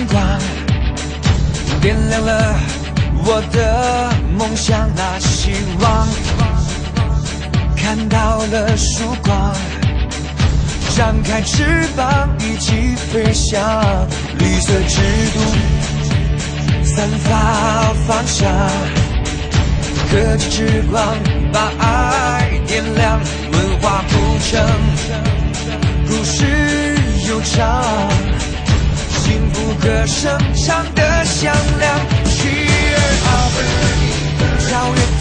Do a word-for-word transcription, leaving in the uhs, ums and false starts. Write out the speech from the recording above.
光，点亮了我的梦想那希望，看到了曙光，张开翅膀一起飞翔，绿色之都散发芳香，科技之光把爱点亮，文化古城故事悠长，幸福歌声唱得响亮，Cheer up，超越